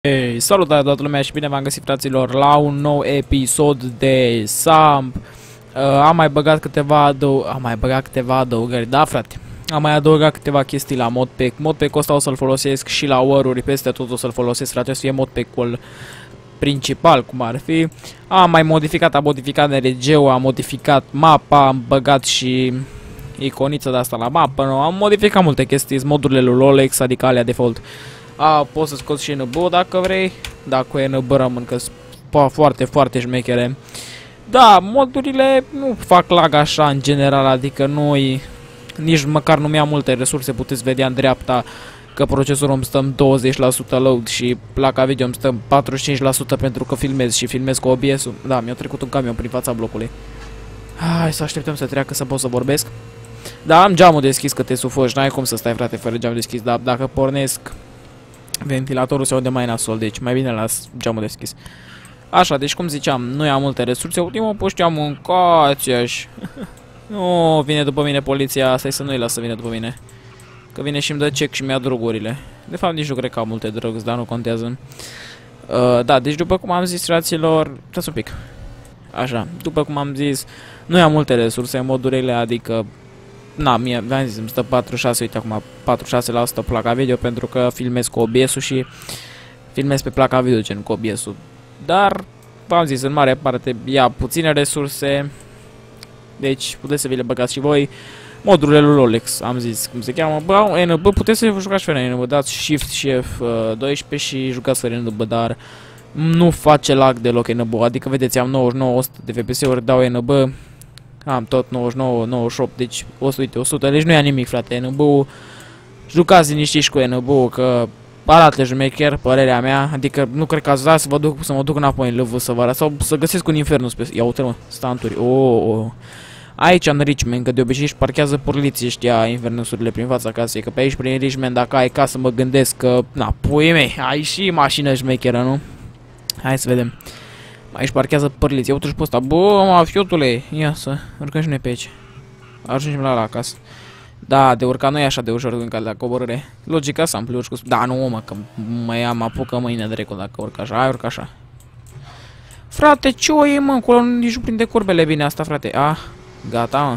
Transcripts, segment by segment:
Hey, salutare toată lumea și bine v-am găsit, fraților, la un nou episod de Samp. Am mai băgat câteva adăugări, da, frate. Am mai adăugat câteva chestii la modpack. Modpack-ul ăsta o să-l folosesc și la war-uri, peste tot o să-l folosesc, frate, o să fie modpack-ul principal, cum ar fi. Am mai modificat, NRG-ul, am modificat mapa, am băgat și iconița de asta la mapă, nu? Am modificat multe chestii, modurile lui Rolex, adică alea default. Poți să scoți și NB dacă vrei. Dacă e NB rămân, că sunt foarte, foarte șmechere. Da, modurile nu fac lag așa în general, adică noi nici măcar nu mi-am multe resurse. Puteți vedea în dreapta că procesorul îmi stăm 20% load și placa video îmi stăm 45% pentru că filmez și filmez cu OBS-ul. Da, mi-a trecut un camion prin fața blocului. Hai să așteptăm să treacă să pot să vorbesc. Da, am geamul deschis că te sufoci, n-ai cum să stai, frate, fără geam deschis, dar dacă pornesc ventilatorul se aude mai nasol, deci mai bine las geamul deschis. Așa, deci cum ziceam, nu am multe resurse, ultimul puști am mâncați-aș. Nu vine după mine poliția, stai să nu-i las să vină după mine. Că vine și îmi dă check și mi-a drogurile. De fapt nici nu cred că am multe drugs, dar nu contează. Da, deci după cum am zis, fraților, stați un pic. Așa, după cum am zis, nu am multe resurse în modurile, adică na, v-am zis, îmi stă 46, uite acum 46% placa video pentru că filmez cu OBS-ul și filmez pe placa video gen cu OBS-ul. Dar, v-am zis, în mare parte ia puține resurse, deci puteți să vi le băgați și voi. Modurile lui Rolex, am zis cum se cheamă, NB, puteți să jucați fără NB, dați Shift și F12 și jucați fără NB, dar nu face lag deloc NB, adică vedeți, am 99, 100 de FPS-uri, dau NB. Am tot 99, 98, deci 100, 100, deci nu ia nimic, frate, NB-ul. Jucați liniștiți cu NB-ul, că arată jmecher, părerea mea, adică nu cred că ați dat să mă duc înapoi în LV să vă arăt, sau să găsesc un infernul spre... Ia uite-mă, stanturi, Aici în Richmond, că de obicei își parchează porliții ăștia invernusurile prin fața casei, că pe aici prin Richmond, dacă ai casă, mă gândesc că, na, puii mei, ai și mașină jmecheră, nu? Hai să vedem. Aici parchează părliți. Ia uite și pe ăsta. Bă, mafiotule. Ia să urcăm și noi pe aici. Ajungem la acasă. Da, de urcat nu e așa de ușor în calea de coborâre. Logica să am plurci cu... Da, nu, mă, că mă apucă mâine dracu dacă urc așa. Hai, urc așa. Frate, ce o e, mă? Acolo nici nu prinde curbele bine asta, frate. Gata, mă.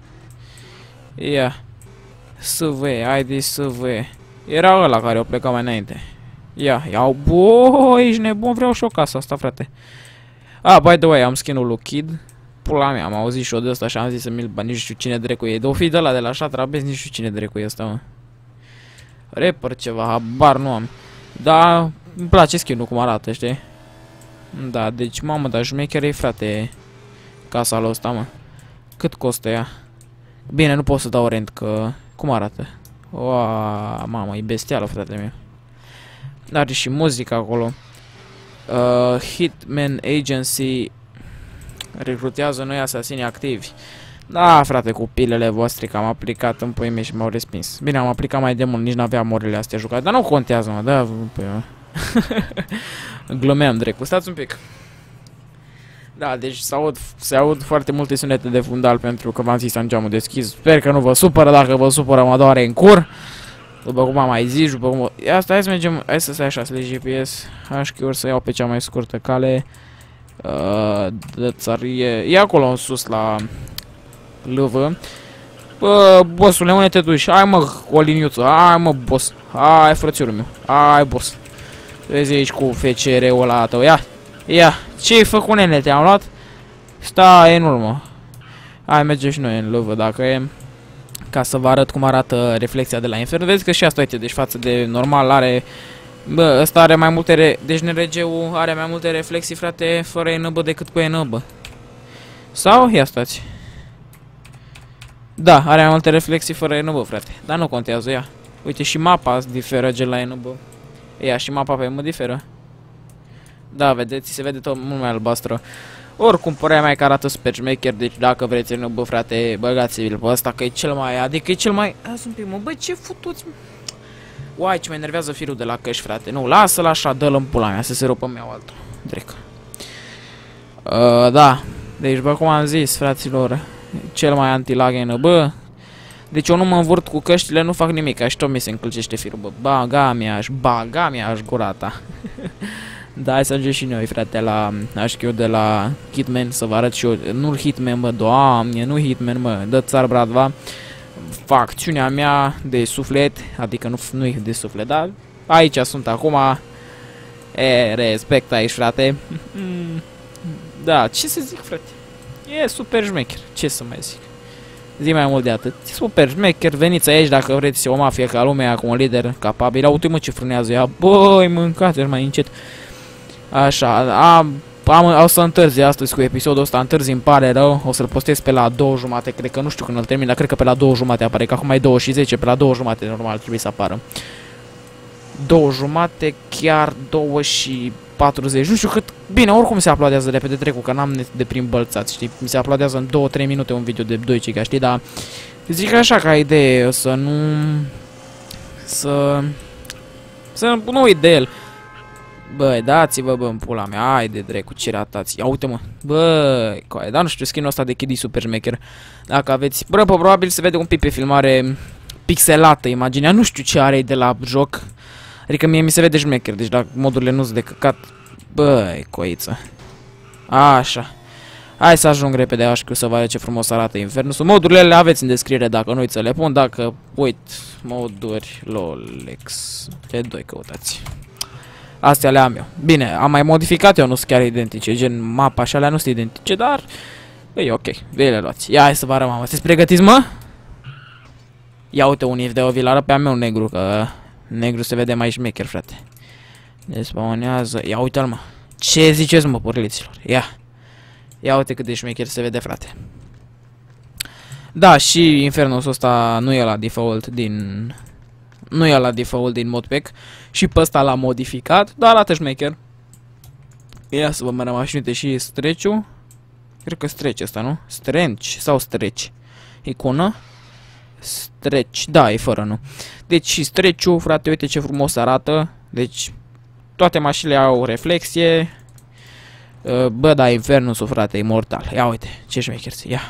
Ia. SV, haide SV. Era ăla care o pleca mai înainte. Ia, iau, bă, ești nebun, vreau și o casă asta, frate. By the way, am skin-ul lui Kid. Pula mea, am auzit și-o de ăsta și am zis să mi-l bani, nici știu cine dracu e. De-o fi de ăla de la Shatra Base, nici știu cine dracu e ăsta, mă. Rapper ceva, habar nu am. Da, îmi place skin-ul cum arată, știi? Da, deci, mamă, dar șmecher e, frate, casa lui ăsta, mă. Cât costă ea? Bine, nu pot să dau rent, că... Cum arată? Oa, mamă, e bestială, frate meu. Are și muzică acolo. Hitman Agency recrutează noi asasini activi. Da, frate, cu pilele voastre că am aplicat în pui mei și m-au respins. Bine, am aplicat mai de mult, nici n-aveam orele astea jucate, dar nu contează, mă, da, păi, glumeam drept. Stați un pic. Da, deci se aud foarte multe sunete de fundal pentru că v-am zis, am geamul deschis. Sper că nu vă supără, dacă vă supără mă doare în cur. După cum am mai zis, după cum... Asta, hai să mergem, hai să stai așa, să le GPS. HQ-uri să iau pe cea mai scurtă cale. De țarie... E acolo în sus la... LV. Bă, bossule, unde te duci? Hai mă, o liniuță, hai mă, boss. Hai, frățiorul meu, hai, boss. Vezi aici cu FCR-ul ăla tău, ia. Ce-ai făcut, nene, te-am luat? Stai în urmă. Hai, mergem și noi în LV, dacă e... Ca să vă arăt cum arată reflexia de la infern. Vezi că și asta, uite, deci față de normal are... Bă, ăsta are mai multe... Deci NRG-ul are mai multe reflexii, frate, fără NB decât cu NB. Sau? Ia stați. Da, are mai multe reflexii fără NB, frate. Dar nu contează, ia. Uite, și mapa diferă gen la NB. Ia, și mapa pe mă diferă. Da, vedeți, se vede tot mult mai albastră. Oricum, părea mai că arată super șmecher, deci dacă vreți NB, frate, băgați-l pe ăsta, că e cel mai... Adică e cel mai... Azi un pic, mă, băi, ce futuți, mă? Uai, ce mă enervează firul de la căști, frate. Nu, lasă-l așa, dă-l în pula mea, să se rupă meu altul. Drec. Da, deci, bă, cum am zis, fraților, cel mai anti-lag NB. Deci eu nu mă învârt cu căștile, nu fac nimic, și tot mi se încălcește firul, bă. Baga mi-aș gura ta. Da, hai să ajungem și noi, frate, la HQ de la Hitman, să vă arăt și eu. Nu Hitman, bă, doamne, nu Hitman, mă, dă țar, bratva. Facțiunea mea de suflet, adică nu e de suflet, dar aici sunt acum. Respect aici, frate. Da, ce să zic, frate? E super șmecher, ce să mai zic. Zi mai mult de atât. Super șmecher, veniți aici dacă vreți o mafie ca lumea, cu un lider capabil. Uite-mă ce frânează ea. Băi, mâncați mai încet. Așa, o să întârzi astăzi cu episodul ăsta, întârzi, îmi pare rău. O să-l postez pe la 2:30, cred că, nu știu când îl termin, dar cred că pe la 2:30 apare, că acum e 2:10, pe la 2:30 normal trebuie să apară. 2:30, chiar 2:40, nu știu cât. Bine, oricum se aplaudează repede trecu, că n-am net de prin bălțați, știi? Mi se aplaudează în 2-3 minute un video de 2 giga, știi? Dar zic așa ca idee, să nu uit de el. Băi, dați-vă, bă, în pula mea, haide, drecu, ce ratați. Ia uite, mă, băi, coaie, dar nu știu, skin-ul ăsta de Kid e super șmecher. Dacă aveți, bă, probabil se vede un pic pe filmare pixelată, imaginea, nu știu ce are de la joc. Adică mie mi se vede șmecher, deci dacă modurile nu sunt de căcat. Băi, coiță. Așa. Hai să ajung repede HQ să vă arăt ce frumos arată Infernus. Modurile le aveți în descriere dacă nu uiți să le pun. Dacă uit moduri Lolex T2 căutați. Astea le am eu. Bine, am mai modificat eu, nu sunt chiar identice. Gen mapa și alea nu sunt identice, dar e ok, vei le luați. Ia hai să vă arăt, mamă. Sunteți pregătiți, mă? Ia uite un if de o vilară pe a meu negru, că negru se vede mai șmecher, frate. Despawnează. Ia uite-l, mă. Ce ziceți, mă, porliților? Ia uite cât de șmecher se vede, frate. Da, și Infernus ăsta nu e la default din... Nu e la default din modpack. Și pe ăsta l-am modificat, dar arată șmecher. Ia să vă mai rămași, uite, și stretch-ul. Cred că stretch ăsta, nu? Stretch sau stretch? Iconă? Stretch, da, e fără, nu. Deci și stretch-ul, frate, uite ce frumos arată. Deci toate mașinile au reflexie. Bă, da, Infernus-ul, frate, e mortal. Ia uite, ce șmecherți, ia.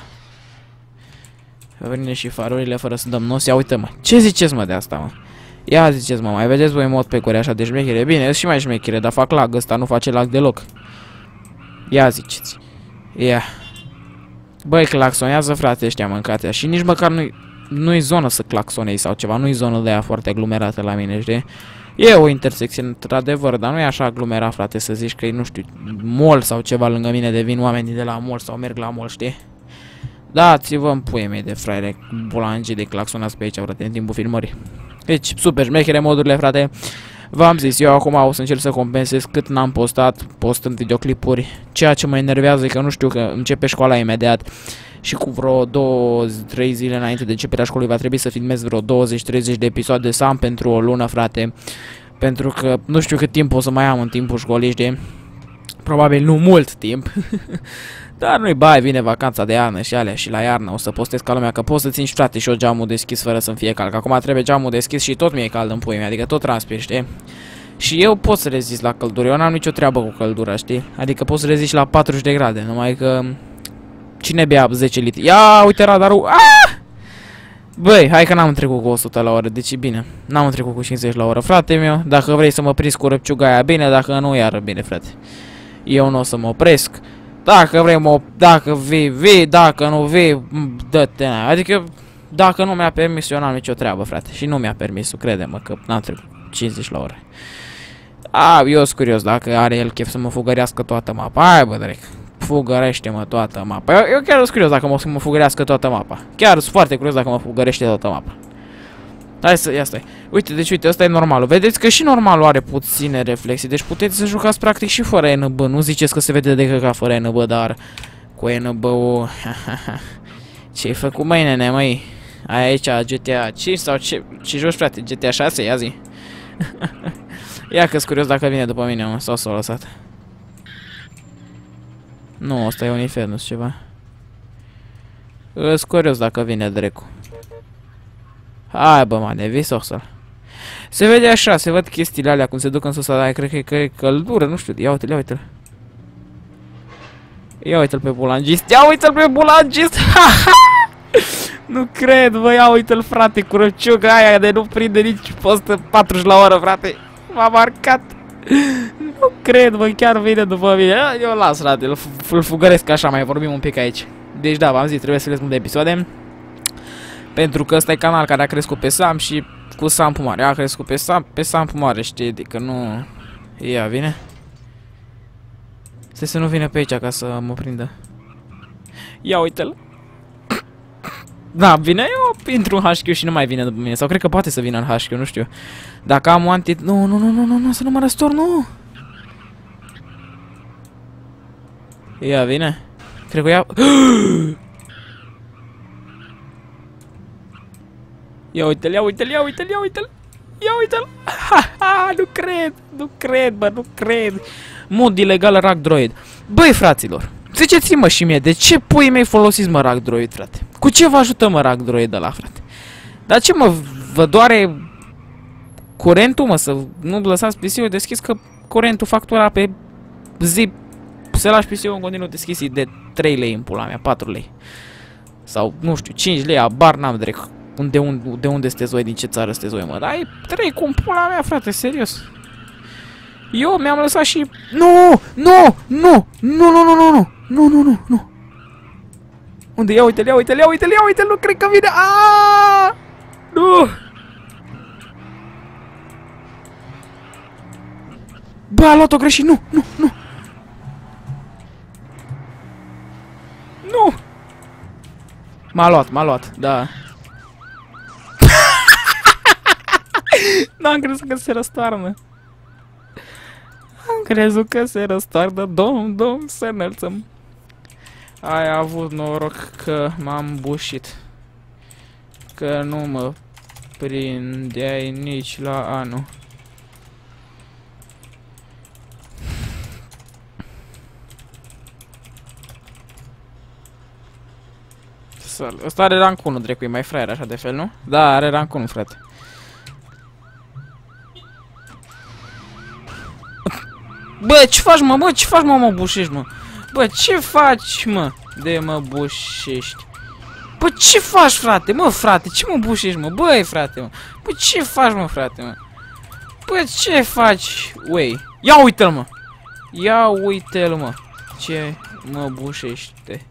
Vine și farurile fără să dăm nos. Ia uite, mă, ce ziceți, mă, de asta, mă? Ia ziceți, mă, mai vedeți voi mod pe core așa de șmechere? Bine, și mai șmechere, dar fac lag, ăsta nu face lag deloc. Ia ziceți. Ia. Băi, claxonează, frate, ăștia mâncatea. Și nici măcar nu-i zonă să claxonei sau ceva. Nu-i zonă de aia foarte aglomerată la mine, știi? E o intersecție, într-adevăr, dar nu e așa aglomerat, frate, să zici că e, nu știu, mall sau ceva lângă mine de vin oamenii de la mall sau merg la mall, știi? Dați-vă în puie mei de fraiere, bulangii de claxonați pe aici, frate, în timpul filmării. Deci, super șmechere modurile, frate. V-am zis, eu acum o să încerc să compensez cât n-am postat, postând videoclipuri. Ceea ce mă enervează e că nu știu, că începe școala imediat. Și cu vreo 2-3 zile înainte de începerea școlii va trebui să filmez vreo 20-30 de episoade să am pentru o lună, frate. Pentru că nu știu cât timp o să mai am în timpul școlii, știi? Probabil nu mult timp. Dar nu-i bai, vine vacanța de iarnă și alea și la iarnă o să postez ca lumea, că pot să țin și, frate, și eu geamul deschis fără să-mi fie cald. Că acum trebuie geamul deschis și tot mi-e cald în puii mei, adică tot transpir, știi? Și eu pot să rezist la căldură, eu n-am nicio treabă cu căldura, știi? Adică pot să rezist la 40 de grade, numai că... Cine bea 10 litri? Ia, uite radarul! Aaaa! Băi, hai că n-am trecut cu 100 la oră, deci e bine. N-am trecut cu 50 la oră, frate meu. Dacă vrei să mă prinzi cu răpciuga aia, bine, dacă nu, iară bine, frate. Eu nu o să mă opresc. Dacă vrei, dacă vii, dacă nu vii, dă-te. Adică, dacă nu mi-a permis, eu n-am nicio treabă, frate. Și nu mi-a permis, crede-mă, că n-am trecut 50 la oră. Eu sunt curios dacă are el chef să mă fugărească toată mapa. Hai, bă, drec. Fugărește-mă toată mapa. Eu chiar sunt curios dacă mă fugărească toată mapa. Chiar sunt foarte curios dacă mă fugărește toată mapa. Hai să, ia stai. Uite, deci uite, ăsta e normalul. Vedeți că și normalul are puține reflexii. Deci puteți să jucați practic și fără NB. Nu ziceți că se vede de căca fără NB, dar cu NB-ul... Ce-ai făcut, măi, nene, măi? Ai aici GTA 5 sau ce joci, frate? GTA 6? Ia zi. Ia că-s curios dacă vine după mine, mă, sau s-a lăsat. Nu, ăsta e un Infernus ceva. Îs curios dacă vine drecu. Hai, bă, mane, vii sau să-l? Se vede așa, se văd chestiile alea cum se duc în sus, dar cred că e căldură, nu știu. Ia uite-l, ia uite-l. Ia uite-l pe bulangist. Ia uite-l pe bulangist. Nu cred, bă, ia uite-l, frate, curăciuga aia de nu prinde nici postă 40 la oră, frate. M-a marcat. Nu cred, bă, chiar vine după mine. Eu las, frate, îl fugăresc așa, mai vorbim un pic aici. Deci da, v-am zis, trebuie să cresc multe episoade. Pentru că ăsta e canal care a crescut pe Sam și cu Sam mare. A crescut pe Sam mare, știi, adică nu... Ia, vine. Stai să nu vină pe aici ca să mă prindă. Ia uite-l. Da, vine, eu intru în HQ și nu mai vine după mine. Sau cred că poate să vină în HQ, nu știu. Dacă am wanted... Nu, să nu mă răstor, nu! Ia, vine. Cred că ia... Ia uite-l, ia uite-l, ia uite-l, ia uite-l! Ia uite-l! Nu cred, bă, nu cred! Mod ilegal Rack Droid. Băi, fraților, ziceți-mă și mie, de ce puii mei folosiți, mă, Rack Droid, frate? Cu ce vă ajută, mă, Rack Droid ăla, frate? Dar ce, mă, vă doare curentul, mă, să nu lăsați PC-ul deschis, că curentul factura pe zi să lași PC-ul în continuu deschis de 3 lei în pula mea, 4 lei. Sau, nu știu, 5 lei, abar n-am direct. De unde sunteți voi, din ce țară sunteți voi, mă? Dar e 3 cu pula mea, frate, serios. Eu mi-am lăsat și... Nu! Unde? Ia uite-l, nu cred că vine! Aaaa! Nu! Bă, a luat-o greșit, nu! Nu! M-a luat, da. N-am crezut că se răstoarnă. Am crezut că se răstoarnă. Domn, să înălțăm. Ai avut noroc că m-am bușit. Că nu mă prindeai nici la anul. Ăsta are rank 1, drecu, e mai fraier așa de fel, nu? Da, are rank 1, frate. Bă, ce faci, mă? Ce faci, mă, bușești, mă? Bă, ce faci, mă? De mă bușești. Bă, ce faci, frate? Mă, frate, ce mă bușești, mă? Băi, frate, mă. Bă, ce faci, mă, frate, mă? Bă, ce faci? Uei. Ia uite-l, mă. Ia uite-l, mă. Ce mă bușește.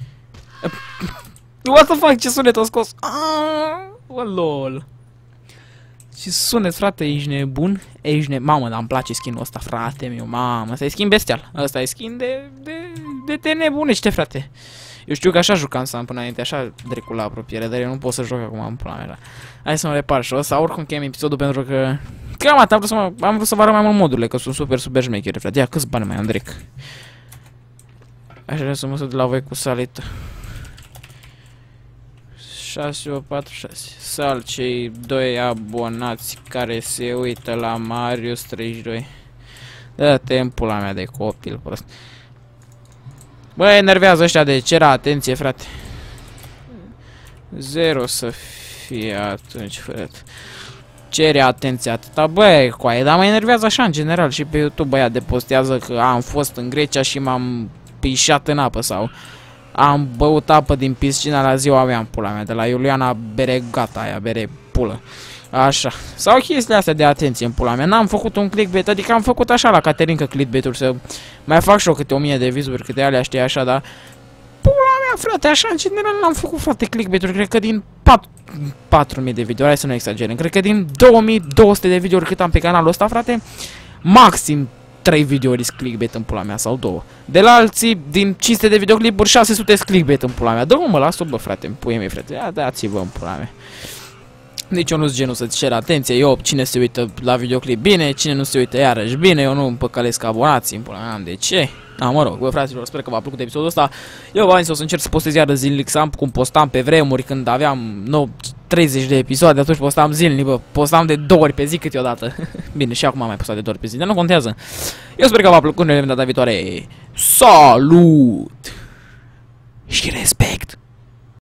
What the fuck, ce sunet a scos? Oh, lol. Ce sunet, frate, ești nebun? Ești nebun. Mamă, dar îmi place skin-ul ăsta, frate meu, mamă. Ăsta e skin bestial. Ăsta e skin de te nebunește, frate. Eu știu că așa jucam Sam până înainte, așa drecu la apropiere, dar eu nu pot să joc acum în pula mea. Hai să mă repar și o să urc un chem episodul pentru că... Cam atât, am vrut să vă arăt mai mult modurile, că sunt super șmecheri, frate. Ia, câți bani mai am, direct. Așa să mă să de la voi cu salită. 6846. Sal cei 2 abonați care se uită la Marius 32. Dă-te în pula mea de copil prost. Bă, enervează ăștia de cera atenție, frate. 0 să fie atunci, frate. Cere atenție atâta, băi, coaie, dar mă enervează așa în general și pe YouTube băia de postează că am fost în Grecia și m-am pișat în apă sau am băut apă din piscina la ziua mea în pula mea, de la Iuliana bere gata aia, bere pulă. Așa. Sau chestiile astea de atenție în pula mea. N-am făcut un clickbait, adică am făcut așa la Caterinca clickbait-uri, să mai fac și eu câte 1000 de vizuri, câte alea, știi, așa, dar pula mea, frate, așa în general n-am făcut, frate, clickbait-uri, cred că din 4000 de videouri, hai să nu exagerăm, cred că din 2200 de videouri cât am pe canalul ăsta, frate, maxim 3 videouri clickbait în pula mea, sau 2. De la alții, din 500 de videoclipuri, 600 clickbait în pula mea. Dă-mă, mă, las-o, bă, frate, în puie mei, frate. Ia, dați-vă în pula mea. Nici eu nu-s genul să-ți cer atenție. Eu, cine se uită la videoclip, bine. Cine nu se uită, iarăși, bine. Eu nu îmi păcălesc abonații în pula mea. De ce? Da, mă rog, bă, fraților, sper că v-a plăcut episodul ăsta. Eu v-am zis, o să încerc să postez iară zilnic, Sam, cum postam pe vremuri, când aveam 30 de episoade, atunci postam zilnic, bă, postam de 2 ori pe zi câteodată. Bine, și acum am mai postat de 2 ori pe zi, dar nu contează. Eu sper că v-a plăcut, ne vedem data viitoare. Salut! Și respect!